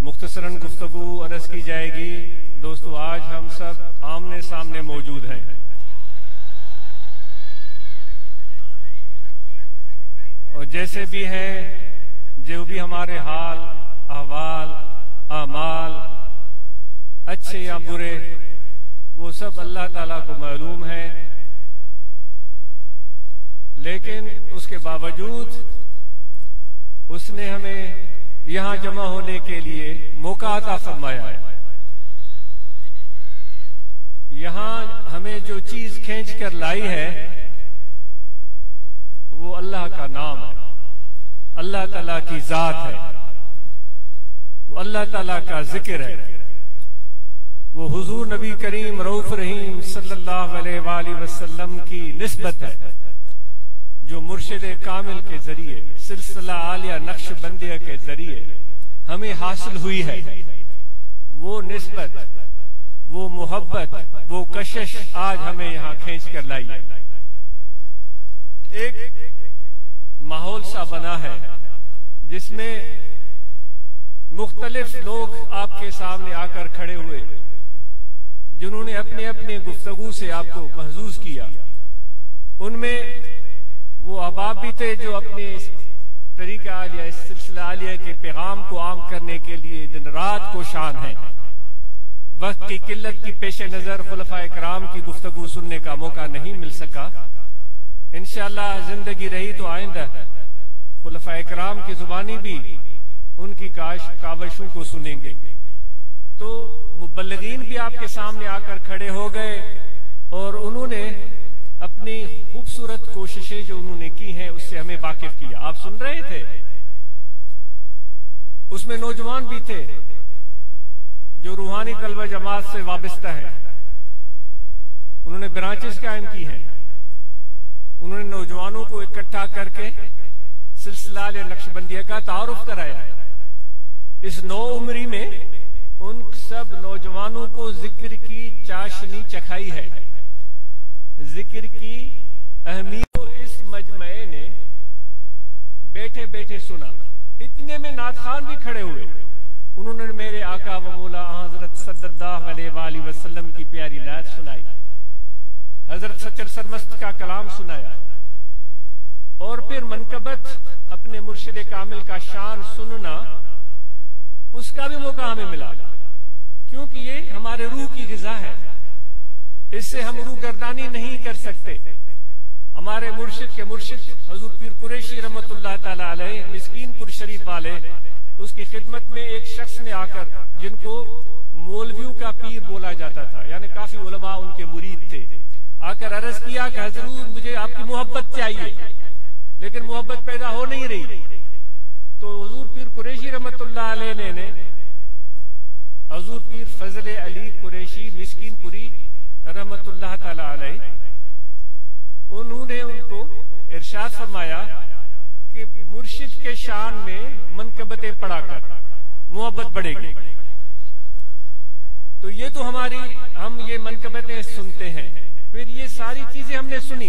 मुख्तसरन गुफ्तगू अर्ज की जाएगी। दोस्तों, आज हम सब आमने सामने मौजूद हैं। और जैसे भी हैं, जो भी हमारे हाल अहवाल आमाल अच्छे या बुरे, वो सब अल्लाह ताला को मालूम है। लेकिन उसके बावजूद उसने हमें यहां जमा होने के लिए मौका अता फरमाया है। यहां हमें जो चीज खींच कर लाई है वो अल्लाह का नाम है, अल्लाह ताला की जात है, वो अल्लाह ताला का जिक्र है, वो हुजूर नबी करीम रऊफ रहीम सल्लल्लाहु अलैहि वसल्लम की निस्बत है, जो मुर्शिद कामिल के जरिए सिलसिला आलिया नक्शबंदिया के जरिए हमें हासिल हुई है। वो निस्बत, वो मोहब्बत, वो कशिश आज हमें यहां खींच कर लाई है। एक माहौल सा बना है जिसमें मुख्तलिफ लोग आपके सामने आकर खड़े हुए, जिन्होंने अपने अपने गुफ्तगू से आपको महजूज किया। उनमें वो अहबाब भी थे जो अपने तरीका आलिया, इस सिलसिला आलिया के पैगाम को आम करने के लिए दिन रात कोशान हैं। वक्त की किल्लत की पेश नजर खुलफाए कराम की गुफ्तगू सुनने का मौका नहीं मिल सका। इंशाअल्लाह जिंदगी रही तो आइंदा खुलफाए कराम की जुबानी भी उनकी कावशों को सुनेंगे। तो मुबल्लिगीन भी आपके सामने आकर खड़े हो गए और उन्होंने अपनी खूबसूरत कोशिशें जो उन्होंने की हैं उससे हमें वाकिफ किया। आप सुन रहे थे, उसमें नौजवान भी थे जो रूहानी तलबा जमात से वाबस्ता है। उन्होंने ब्रांचेस कायम की हैं। उन्होंने नौजवानों को इकट्ठा करके सिलसिला नक्शबंदिया का तारुफ कराया है। इस नौ उम्री में उन सब नौजवानों को जिक्र की चाशनी चखाई है। जिक्र की अहमियत इस मजमे ने बैठे बैठे सुना। इतने में नातखान भी खड़े हुए। उन्होंने मेरे आका व मौला हजरत सल्लल्लाहु अलैहि वसल्लम की प्यारी नात सुनाई, हजरत सच्चर सरमस्त का कलाम सुनाया और फिर मनकबत अपने मुर्शिद कामिल का शान सुनना, उसका भी मौका हमें मिला, क्योंकि ये हमारे रूह की ग़िज़ा है। इससे हम रूगर्दानी नहीं कर सकते। हमारे मुर्शिद के मुर्शिद हजूर पीर कुरैशी रहमतुल्लाह ताला अलैह मिस्कीनपुर शरीफ वाले, उसकी खिदमत में एक शख्स ने आकर, जिनको मौलवियों का पीर बोला जाता था, यानी काफी उलमा उनके मुरीद थे, आकर अर्ज किया कि हजूर मुझे आपकी मोहब्बत चाहिए, लेकिन मोहब्बत पैदा हो नहीं रही। तो हजूर पीर कुरैशी रहमतुल्लाह अलैह ने हजूर पीर फजल अली कुरैशी मिस्कीनपुरी रहमतुल्लाह ताला अलैह, उन्होंने उनको इरशाद फरमाया कि मुर्शिद के शान में मनकबतें पढ़ाकर मोहब्बत बढ़ेगी। तो ये तो हम ये मनकबतें सुनते हैं। फिर ये सारी चीजें हमने सुनी,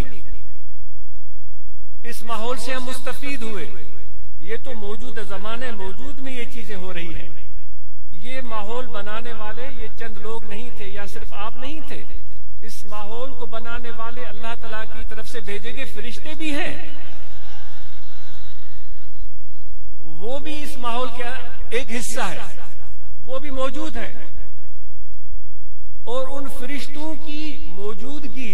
इस माहौल से हम मुस्तफीद हुए। ये तो मौजूदा जमाने मौजूद में ये चीजें हो रही हैं। ये माहौल बनाने वाले ये चंद लोग नहीं थे, या सिर्फ आप नहीं थे। इस माहौल को बनाने वाले अल्लाह ताला की तरफ से भेजे गए फरिश्ते भी हैं। वो भी इस माहौल का एक हिस्सा है, वो भी मौजूद है। और उन फरिश्तों की मौजूदगी,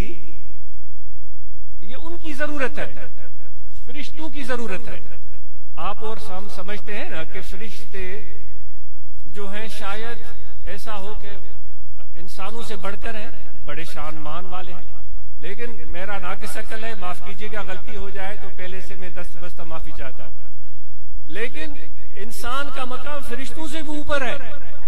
ये उनकी जरूरत है, फरिश्तों की जरूरत है। आप और हम समझते हैं ना कि फरिश्ते जो हैं शायद ऐसा हो कि इंसानों से बढ़कर हैं, बड़े शान मान वाले हैं। लेकिन मेरा नाक़िस अक्ल है, माफ कीजिएगा, गलती हो जाए तो पहले से मैं दस्त माफी चाहता हूं। लेकिन इंसान का मकाम फरिश्तों से भी ऊपर है।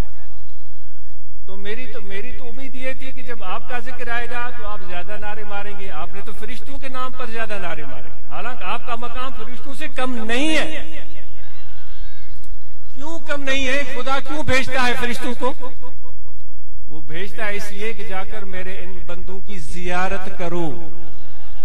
तो मेरी तो उम्मीद ये थी कि जब आपका जिक्र आएगा तो आप ज्यादा नारे मारेंगे। आपने तो फरिश्तों के नाम पर ज्यादा नारे मारे, हालांकि आपका मकाम फरिश्तों से कम नहीं है। क्यों कम नहीं है? खुदा क्यों भेजता है फरिश्तों को? वो भेजता है इसलिए कि जाकर मेरे इन बंदों की जियारत करो।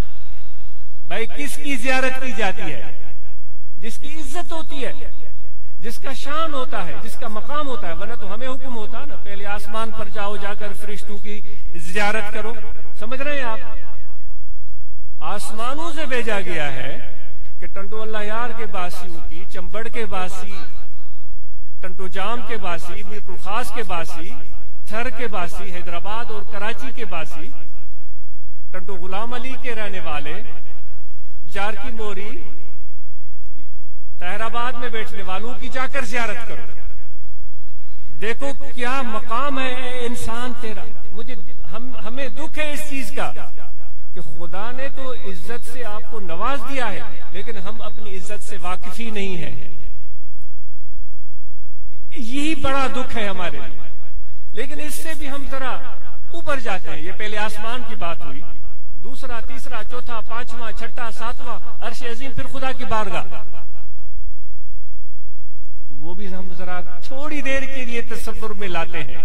भाई, किसकी जियारत की जाती है? जिसकी इज्जत होती है, जिसका शान होता है, जिसका मकाम होता है। वरना तो हमें हुक्म होता ना, पहले आसमान पर जाओ, जाकर फरिश्तों की जियारत करो। समझ रहे हैं आप? आसमानों से भेजा गया है कि टंडोला यार के बासियों की, चंबड़ के बासी, टंटो जाम के बासी, मीरपुर खास के बासी, थर के बासी, हैदराबाद और कराची के बासी, टंटो गुलाम अली के रहने वाले, जार की मोरी, तहराबाद में बैठने वालों की जाकर जियारत करो। देखो क्या मकाम है इंसान तेरा। हमें दुख है इस चीज का कि खुदा ने तो इज्जत से आपको नवाज दिया है, लेकिन हम अपनी इज्जत से वाकिफ ही नहीं है। यही बड़ा दुख है हमारे लिए। लेकिन इससे भी हम जरा ऊपर जाते हैं। ये पहले आसमान की बात हुई, दूसरा, तीसरा, चौथा, पांचवा, छठा, सातवां, अर्श अजीम, फिर खुदा की बारगाह। वो भी हम जरा थोड़ी देर के लिए तसव्वुर में लाते हैं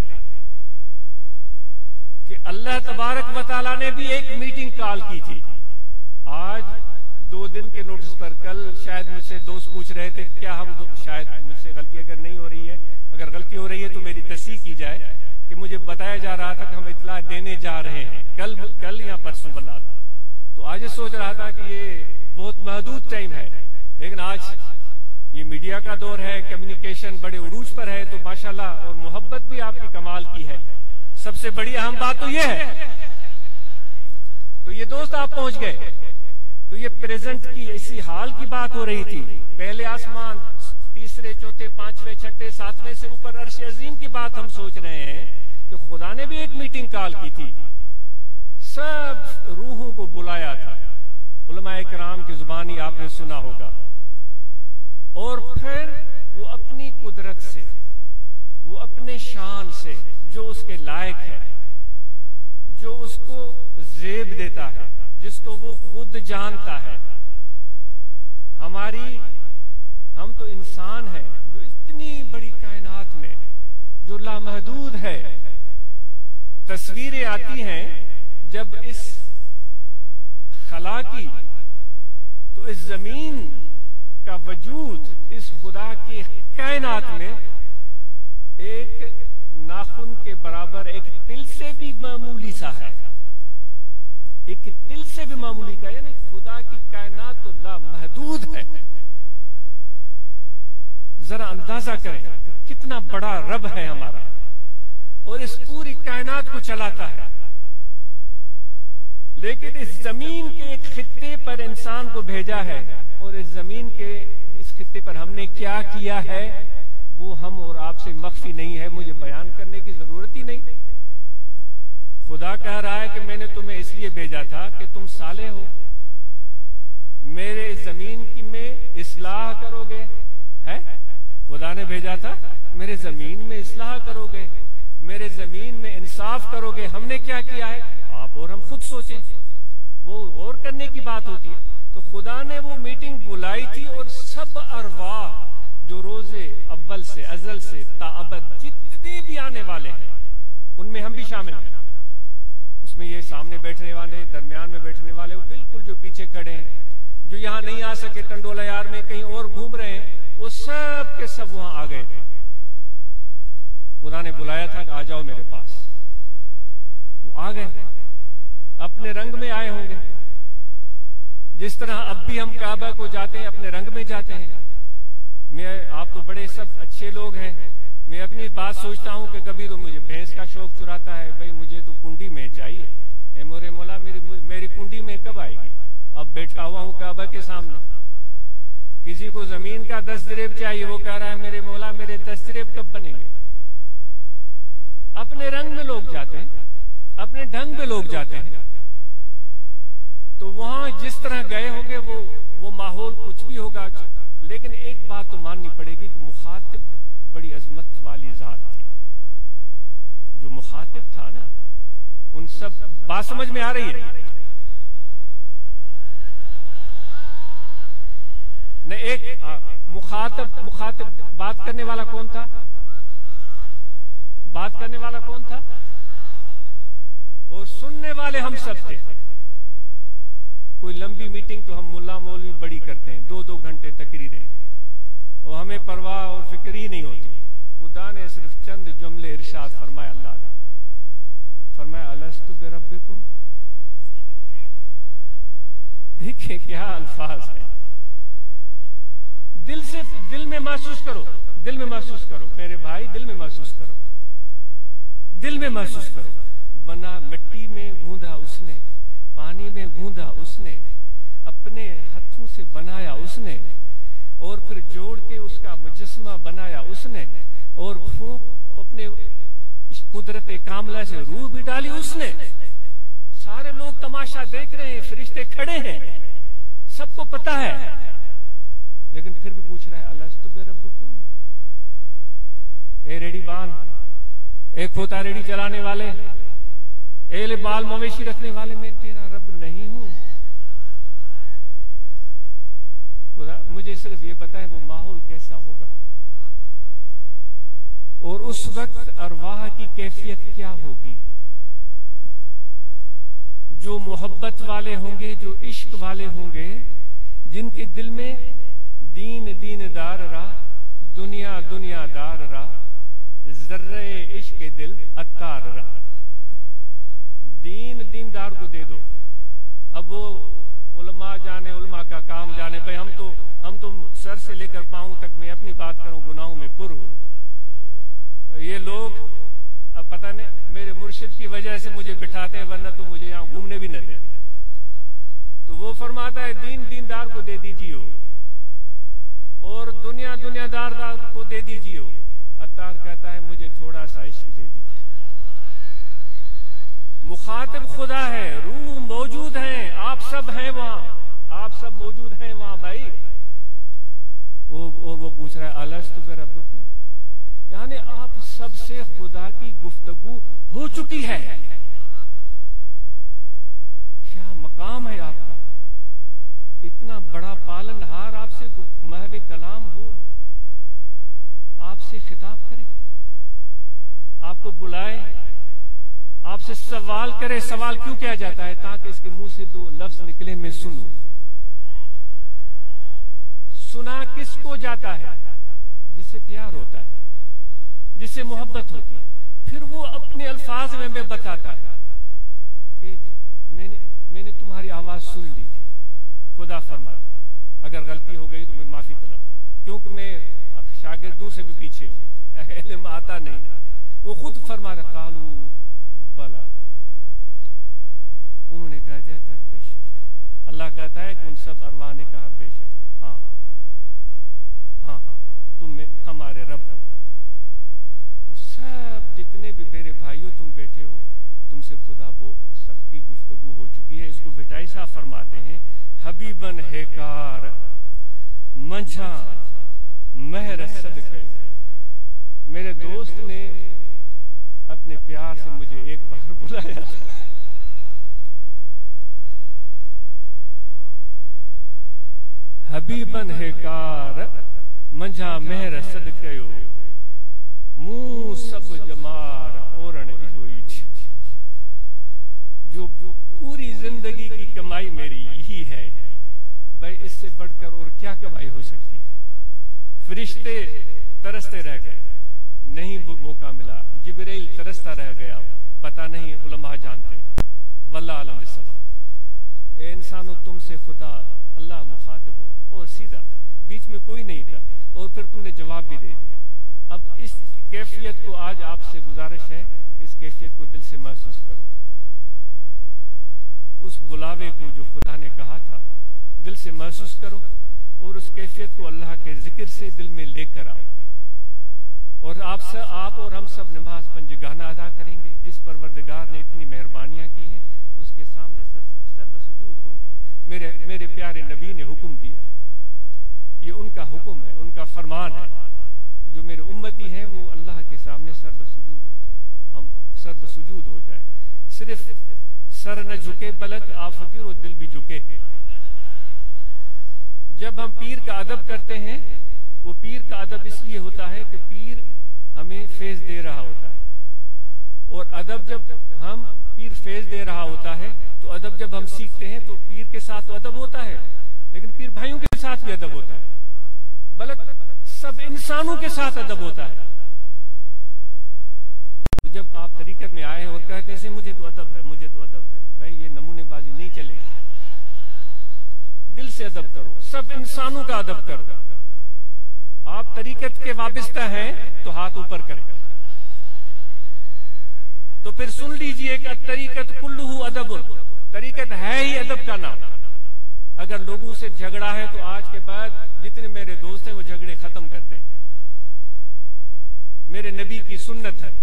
कि अल्लाह तबारक व तआला ने भी एक मीटिंग कॉल की थी। आज 2 दिन के नोटिस पर, कल शायद मुझसे दोस्त पूछ रहे थे क्या हम, शायद मुझसे गलती अगर नहीं हो रही है, अगर गलती हो रही है तो मेरी तस्दीक की जाए, कि मुझे बताया जा रहा था कि हम इत्तला देने जा रहे हैं कल या परसों वाला। तो आज सोच रहा था कि ये बहुत महदूद टाइम है, लेकिन आज ये मीडिया का दौर है, कम्युनिकेशन बड़े उरूज पर है, तो माशाल्लाह, और मोहब्बत भी आपकी कमाल की है। सबसे बड़ी अहम बात तो ये है। तो ये दोस्त आप पहुंच गए, तो ये प्रेजेंट की इसी हाल की बात हो रही थी। पहले आसमान, तीसरे, चौथे, पांचवें, छठे, सातवें से ऊपर अर्श अजीम की बात हम सोच रहे हैं कि खुदा ने भी एक मीटिंग कॉल की थी, सब रूहों को बुलाया था। उलमाए किराम की जुबानी आपने सुना होगा। और फिर वो अपनी कुदरत से, वो अपने शान से, जो उसके लायक है, जो उसको जेब देता है, जिसको वो खुद जानता है। हम तो इंसान हैं जो इतनी बड़ी कायनात में, जो लामहदूद है। तस्वीरें आती हैं जब इस खला की, तो इस जमीन का वजूद, इस खुदा की कायनात में एक नाखून के बराबर, एक तिल से भी मामूली सा है, एक तिल से भी मामूली का, यानी खुदा की कायनात तो लामहदूद है। जरा अंदाजा करें कितना बड़ा रब है हमारा, और इस पूरी कायनात को चलाता है। लेकिन इस जमीन के एक खित्ते पर इंसान को भेजा है, और इस जमीन के इस खित्ते पर हमने क्या किया है वो हम और आपसे मख्फी नहीं है, मुझे बयान करने की जरूरत ही नहीं। खुदा कह रहा है कि मैंने तुम्हें इसलिए भेजा था कि तुम साले हो, मेरे जमीन की में इस्लाह करोगे। है खुदा ने भेजा था, मेरे जमीन में इस्लाह करोगे, मेरे जमीन में इंसाफ करोगे। हमने क्या किया है, आप और हम खुद सोचें, वो गौर करने की बात होती है। तो खुदा ने वो मीटिंग बुलाई थी, और सब अरवाह जो रोजे अव्वल से, अजल से ताअबद जितने भी आने वाले हैं, उनमें हम भी शामिल हैं। उसमें ये सामने बैठने वाले, दरमियान में बैठने वाले, वो बिल्कुल जो पीछे खड़े हैं, जो यहां नहीं आ सके, टंडोला यार में कहीं और घूम रहे हैं, वो सब के सब वहां आ गए थे। खुदा ने बुलाया था कि आ जाओ मेरे पास। वो आ गए, अपने रंग में आए होंगे, जिस तरह अब भी हम काबा को जाते हैं, अपने रंग में जाते हैं। आप तो बड़े सब अच्छे लोग हैं। मैं अपनी बात सोचता हूं कि कभी तो मुझे भैंस का शौक चुराता है, भाई मुझे तो कुंडी में चाहिए, ए मोरे मौला मेरी कुंडी में कब आएगी। अब बैठा हुआ हूं काबा के सामने, किसी को जमीन का 10 दरेब चाहिए, वो कह रहा है मेरे मौला मेरे 10 दरेब कब बनेंगे। अपने रंग में लोग जाते हैं, अपने ढंग में लोग जाते हैं। तो वहां जिस तरह गए होंगे वो माहौल कुछ भी होगा, लेकिन एक बात तो माननी पड़ेगी कि मुखातिब बड़ी अजमत वाली जात थी। जो मुखातिब था ना, उन सब बात समझ में आ रही है न। एक मुखातिब बात करने वाला कौन था, बात करने वाला कौन था, और सुनने वाले हम सब थे। कोई लंबी मीटिंग तो हम मुल्ला मौलवी बड़ी करते हैं, 2-2 घंटे तकरीरें, और हमें परवाह और फिक्र ही नहीं होती। खुदा ने सिर्फ चंद जुमले इरशाद फरमाया, अल्लाह ने फरमाया अलस्तु बिरब्बिकुम। देखिए क्या अल्फाज है। दिल में महसूस करो, दिल में महसूस करो मेरे भाई, दिल में महसूस करो, दिल में महसूस करो। बना मिट्टी में गूंधा उसने, पानी में गूंधा उसने, अपने हाथों से बनाया उसने, और फिर जोड़ के उसका मुजस्मा बनाया उसने, और फूंक अपने कुदरत कामला से रूह भी डाली उसने। सारे लोग तमाशा देख रहे हैं, फरिश्ते खड़े हैं, सबको पता है, लेकिन फिर भी पूछ रहा है अलस्तु बिरब्बिकुम। ए रेडी बान, ए खोता रेडी चलाने वाले, ए बाल मवेशी रखने वाले, मैं तेरा रब नहीं हूं? खुदा मुझे सिर्फ ये पता है वो माहौल कैसा होगा, और उस वक्त अरवाह की कैफियत क्या होगी। जो मोहब्बत वाले होंगे, जो इश्क वाले होंगे, जिनके दिल में दीन दीनदार रा, दुनिया दुनियादार रा, जर्रे इश्क दिल अत्तार रा। दीन दीनदार को दे दो। अब वो उलमा जाने, उलमा का काम जाने। भाई हम तो सर से लेकर पांव तक मैं अपनी बात करूं गुनाहों में पुर हूं। ये लोग अब पता नहीं मेरे मुर्शिद की वजह से मुझे बिठाते हैं, वरना तो मुझे यहां घूमने भी न दे। तो वो फरमाता है दीन दीनदार को दे दीजिए और दुनिया दुनियादार को दे दीजिए। अत्तार कहता है मुझे थोड़ा सा इश्क दे दीजिए। मुखातिब खुदा है, रूह मौजूद है, आप सब हैं वहां, आप सब मौजूद हैं वहां भाई। और वो पूछ रहा है अलस्तु बिरब्बिकुम, यानी आप सबसे खुदा की गुफ्तगू हो चुकी है। क्या मकाम है आपका, इतना बड़ा पालनहार आपसे महवे कलाम हो, आपसे खिताब करे, आपको बुलाए, आपसे सवाल करे। सवाल क्यों किया जाता है? ताकि इसके मुंह से दो लफ्ज निकले, मैं सुनूं। सुना किसको जाता है? जिससे प्यार होता है, जिससे मोहब्बत होती है। फिर वो अपने अल्फाज में बताता है कि मैंने तुम्हारी आवाज सुन ली थी। खुदा फरमाता अगर गलती हो गई तो मैं माफी तलब, क्योंकि मैं शागिर्दों से भी पीछे हूं, इल्म आता नहीं। वो खुद फरमाता कालू बला, उन्होंने कहा था बेशक। अल्लाह कहता है कि उन सब अरवाह ने कहा बेशक, हाँ हाँ तुम हमारे रब हो। तो सब जितने भी मेरे भाइयों तुम बैठे हो, तुमसे खुदा वो सबकी गुफ्तगू हो चुकी है। इसको बिटाई साहब फरमाते हैं हबीबन हेकार मंझा महर सदके। मेरे दोस्त ने अपने प्यार से मुझे एक बार बुलाया था, हबीबन हेकार मंझा महर सदकयो, मुंह सब जमार ओरण हुई। जो पूरी जिंदगी की कमाई मेरी यही है भाई, इससे बढ़कर और क्या कमाई हो सकती है। फरिश्ते तरसते रह गए, नहीं मौका मिला। जिब्रील तरसता रह गया, पता नहीं उलमा जानते। वल्लाह आलम बिस्सवाब। ए इंसानों, तुमसे खुदा अल्लाह मुखातिब हो और सीधा, बीच में कोई नहीं था, और फिर तुमने जवाब भी दे दिया। अब इस कैफियत को आज आपसे गुजारिश है, इस कैफियत को दिल से महसूस करो। उस बुलावे को जो खुदा ने कहा था दिल से महसूस करो, और उस कैफियत को अल्लाह के जिक्र से दिल में लेकर आओ। और आप और हम सब नमाज पंजगाना अदा करेंगे। जिस परवरदिगार ने इतनी मेहरबानियां की हैं, उसके सामने सर्वसुजूद होंगे। मेरे प्यारे नबी ने हुक्म दिया, ये उनका हुक्म है, उनका फरमान है। जो मेरे उम्मती हैं वो अल्लाह के सामने सर्वसुजूद होते हैं। हम सर्वसुजूद हो जाए, सिर्फ सर न झुके बल्कि आप फकीर और दिल भी झुके। जब हम पीर का अदब करते हैं, वो पीर का अदब इसलिए होता है कि पीर हमें फैज़ दे रहा होता है, और अदब जब हम पीर फैज़ दे रहा होता है तो अदब जब हम सीखते हैं तो पीर के साथ तो अदब होता है, लेकिन पीर भाइयों के साथ भी अदब होता है। बल्कि सब इंसानों के साथ अदब होता है। तो जब आप तरीकत में आए और कहते हैं मुझे तो अदब है, मुझे तो अदब है, भाई ये नमूनेबाजी नहीं चलेगी। दिल से अदब करो, सब इंसानों का अदब करो। आप तरीकत के वाबिस्ता हैं तो हाथ ऊपर करें। तो फिर सुन लीजिए कि तरीकत कुल्लुहु अदबुन, तरीकत है ही अदब का नाम। अगर लोगों से झगड़ा है तो आज के बाद जितने मेरे दोस्त हैं वो झगड़े खत्म कर दें। मेरे नबी की सुन्नत है।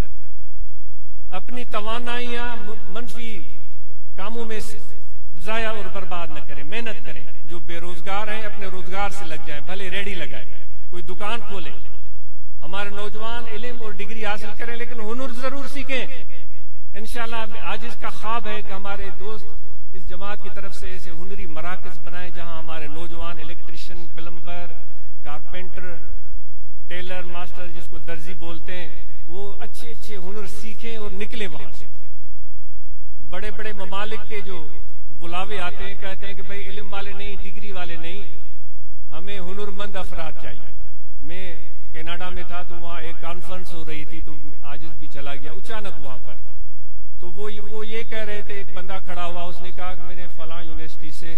अपनी तवानाइयां मनफी कामों में जाया और बर्बाद न करें, मेहनत करें। जो बेरोजगार हैं अपने रोजगार से लग जाएं, भले रेडी लगाएं, कोई दुकान खोलें। हमारे नौजवान इल्म और डिग्री हासिल करें लेकिन हुनर जरूर सीखें। इंशाल्लाह आज इसका ख्वाब है कि हमारे दोस्त इस जमात की तरफ से ऐसे हुनरी मराकज बनाए जहां हमारे नौजवान electrician, plumber, carpenter, tailor, master जिसको दर्जी बोलते हैं, वो अच्छे अच्छे हुनर सीखें और निकले वहां से। बड़े बड़े ममालिक के जो बुलावे आते हैं, कहते हैं कि भाई इल्म वाले नहीं, डिग्री वाले नहीं, हमें हुनरमंद अफराद चाहिए। मैं कनाडा में था तो वहां एक कॉन्फ्रेंस हो रही थी, तो आजिज भी चला गया अचानक वहां पर। तो वो ये कह रहे थे, एक बंदा खड़ा हुआ, उसने कहा कि मैंने फलां यूनिवर्सिटी से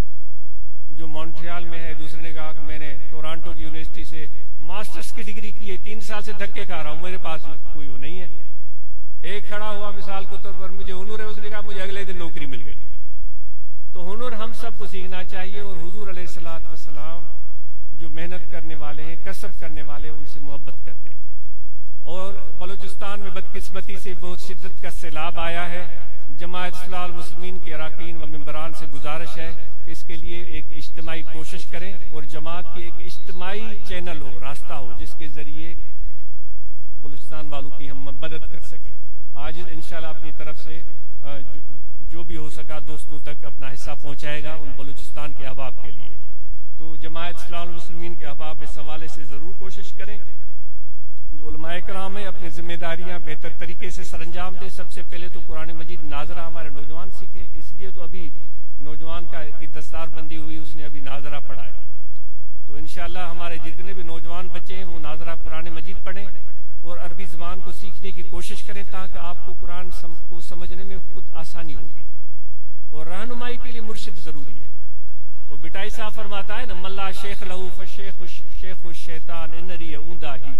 जो मॉन्ट्रियल में है, दूसरे ने कहा कि मैंने टोरंटो की यूनिवर्सिटी से मास्टर्स की डिग्री की है, 3 साल से धक्के खा रहा हूं, मेरे पास कोई वो नहीं है। एक खड़ा हुआ मिसाल के तौर पर, मुझे हुनर है, उसने कहा मुझे अगले दिन नौकरी मिल गई। तो हुनर हम सबको सीखना चाहिए और हुजूर अलैहिस्सलातु वस्सलाम जो मेहनत करने वाले हैं, कसब करने वाले हैं, उनसे मोहब्बत करते हैं। और बलूचिस्तान में बदकिस्मती से बहुत शिद्दत का सैलाब आया है। जमात इस्लाह मुस्लिमीन के अरकान व मेंबरान से गुजारिश है इसके लिए एक इज्तिमाई कोशिश करें और जमात की एक इज्तिमाई चैनल हो, रास्ता हो, जिसके जरिए बलूचिस्तान वालों की हम मदद कर सकें। आज इंशाल्लाह अपनी तरफ से जो भी हो सका दोस्तों तक अपना हिस्सा पहुंचाएगा उन बलूचिस्तान के अहबाब के लिए। तो जमात इस्लाह मुस्लिमीन के अहबाब इस हवाले से जरूर कोशिश करें। जो उलमाए कराम है अपनी जिम्मेदारियां बेहतर तरीके से सरंजाम दें। सबसे पहले तो कुरान मजीद नाजरा हमारे नौजवान सीखें, इसलिए तो अभी नौजवान की दस्तारबंदी हुई, उसने अभी नाजरा पढ़ा है। तो इंशाल्लाह हमारे जितने भी नौजवान बच्चे हैं वो नाजरा कुरान मजीद पढ़ें और अरबी जबान को सीखने की कोशिश करें ताकि आपको कुरान को समझने में खुद आसानी होगी। और रहनुमाई के लिए मुर्शिद जरूरी है। वो बिटाई साहब फरमाता है न, मल्ला शेख लहू शेख शैतान इनरी ऊंदा ही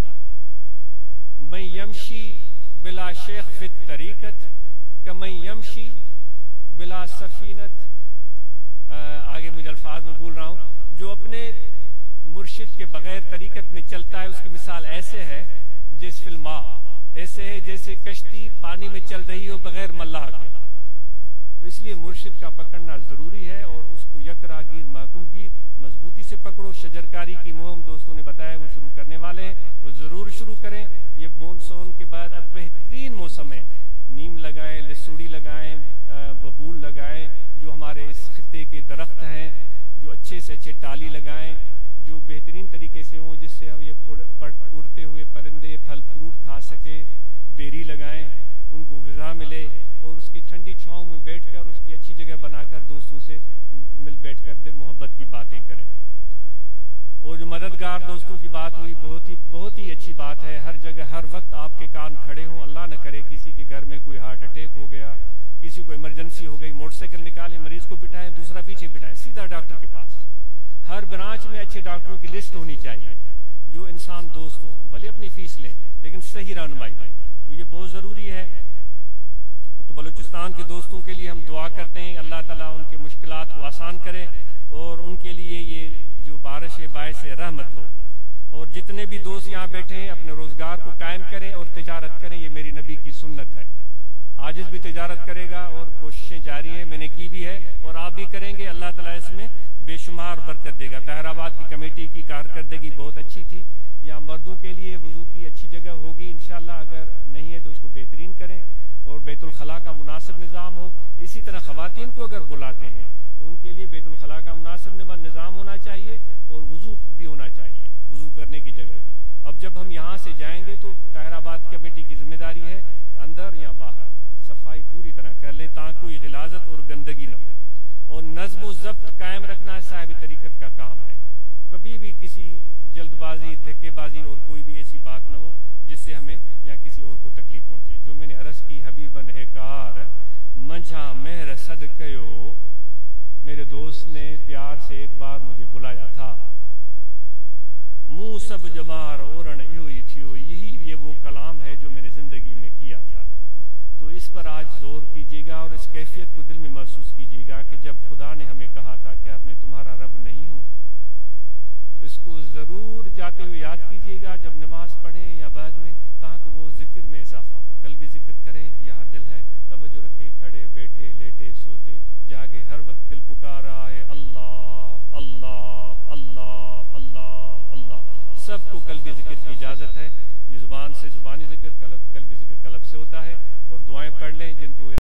मैं यमशी बिला शेख फित तरीकत कमई यमशी बिला सफीनत। आगे मुझे अल्फाज में भूल रहा हूं। जो अपने मुर्शिद के बगैर तरीकत में चलता है उसकी मिसाल ऐसे है जिस फिल्मा, ऐसे है जैसे कश्ती पानी में चल रही हो बगैर मल्लाह के। तो इसलिए मुर्शिद का पकड़ना जरूरी है और उसको यकरागीर महकूमगीर मजबूती से पकड़ो। शजरकारी की मुहिम दोस्तों ने बताया वो शुरू करने वाले हैं, वो जरूर शुरू करें। ये मानसून के बाद अब बेहतरीन मौसम है। नीम लगाएं, लसूड़ी लगाएं, बबूल लगाएं, जो हमारे इस खित्ते के दरख्त हैं, जो अच्छे से अच्छे टाली लगाएं, जो बेहतरीन तरीके से हों जिससे हम ये उड़ते हुए परिंदे फल फ्रूट खा सकें। बेरी लगाएं, उनको ग़िज़ा मिले और उसकी ठंडी छांव में बैठकर उसकी अच्छी जगह बनाकर दोस्तों से मिल बैठकर मोहब्बत की बातें करें। और जो मददगार दोस्तों की बात हुई, बहुत ही अच्छी बात है। हर जगह हर वक्त आपके कान खड़े हों। अल्लाह न करे किसी के घर में कोई हार्ट अटैक हो गया, किसी को इमरजेंसी हो गई, मोटरसाइकिल निकालें, मरीज को बिठाएं, दूसरा पीछे बिठाएं, सीधा डॉक्टर के पास। हर ब्रांच में अच्छे डॉक्टरों की लिस्ट होनी चाहिए जो इंसान दोस्त हो, भले अपनी फीस लें लेकिन सही रहनुमाई दें। तो ये बहुत जरूरी है। तो बलूचिस्तान के दोस्तों के लिए हम दुआ करते हैं अल्लाह ताला उनके मुश्किलात को आसान करे और उनके लिए ये जो बारिश है बायस रहमत हो। और जितने भी दोस्त यहाँ बैठे हैं अपने रोजगार को कायम करें और तिजारत करें, ये मेरी नबी की सुन्नत है। आजिज भी तिजारत करेगा और कोशिशें जारी है, मैंने की भी है और आप भी करेंगे। अल्लाह ताला इसमें बेशुमार बरकत देगा। तहराबाद की कमेटी की कारकर्दगी बहुत अच्छी थी। यहाँ मर्दों के लिए वजू की अच्छी जगह होगी इंशाल्लाह, अगर नहीं है तो उसको बेहतरीन करें और बैतुल खला का मुनासिब निज़ाम हो। इसी तरह खवातीन को अगर बुलाते हैं तो उनके लिए बैतुल खला का मुनासिब निज़ाम होना चाहिए और वजू भी होना चाहिए, वजू करने की जगह भी। अब जब हम यहाँ से जाएंगे तो तहराबाद कमेटी की जिम्मेदारी है अंदर या बाहर सफाई पूरी तरह कर लें ताकि कोई गिलाजत और गंदगी न हो। और नज़्म व ज़ब्त कायम रखना साहिब तरीकत का काम है। कभी भी किसी जल्दबाजी, धक्केबाजी और कोई भी ऐसी बात न हो जिससे हमें या किसी और को तकलीफ पहुंचे। जो मैंने अर्ज की हबीबन है कार मंझा मेहर सद कयो, मेरे दोस्त ने प्यार से एक बार मुझे बुलाया था। मुंह सब जमार ओरण इहो ही थियो, यही ये वो कलाम है जो मैंने जिंदगी में किया था। तो इस पर आज जोर कीजिएगा और इस कैफियत को दिल में महसूस कीजिएगा कि जब खुदा ने हमें कहा था कि मैं तुम्हारा रब नहीं हूं, तो इसको जरूर जाते हुए याद कीजिएगा जब नमाज पढ़ें या बाद में, ताकि वो जिक्र में इजाफा हो। कल भी जिक्र करें, यहाँ दिल है, तवज्जो रखें, खड़े बैठे लेटे सोते जागे हर वक्त दिल पुकार रहा है अल्लाह अल्लाह अल्लाह अल्लाह अल्लाह। सबको कल्बी जिक्र की इजाजत है। ये जुबान से जुबानी जिक्र, कल्बी जिक्र कल्ब से होता है। और दुआएं पढ़ लें जिनको